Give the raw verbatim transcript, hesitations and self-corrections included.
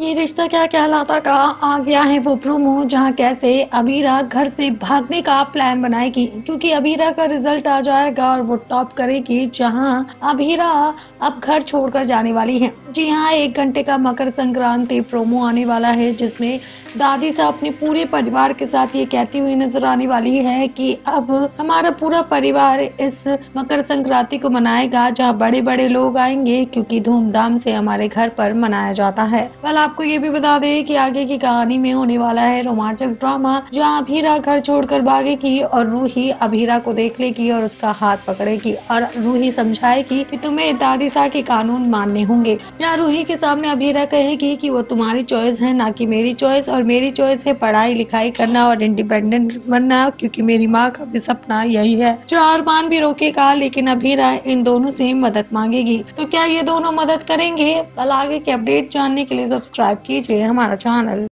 ये रिश्ता क्या कहलाता का आ गया है वो प्रोमो, जहां कैसे अबीरा घर से भागने का प्लान बनाएगी क्योंकि अबीरा का रिजल्ट आ जाएगा और वो टॉप करेगी। जहां अबीरा अब घर छोड़कर जाने वाली है। जी हाँ, एक घंटे का मकर संक्रांति प्रोमो आने वाला है जिसमें दादी साहब अपने पूरे परिवार के साथ ये कहती हुई नजर आने वाली है कि अब हमारा पूरा परिवार इस मकर संक्रांति को मनाएगा, जहाँ बड़े बड़े लोग आएंगे क्योंकि धूमधाम से हमारे घर पर मनाया जाता है। वेल आपको ये भी बता दें कि आगे की कहानी में होने वाला है रोमांचक ड्रामा, जहाँ अभीरा घर छोड़कर भागेगी और रूही अभीरा को देख लेगी और उसका हाथ पकड़ेगी और रूही समझाएगी कि तुम्हें दादी सा के कानून मानने होंगे। जहाँ रूही के सामने अभीरा कहेगी कि वो तुम्हारी चॉइस है ना कि मेरी चॉइस, और मेरी चॉइस है पढ़ाई लिखाई करना और इंडिपेंडेंट बनना क्योंकि मेरी माँ का भी सपना यही है। जो अरमान भी रोकेगा लेकिन अभीरा इन दोनों से मदद मांगेगी। तो क्या ये दोनों मदद करेंगे? कल आगे के अपडेट जानने के लिए सब्सक्राइब कीजिए हमारा चैनल।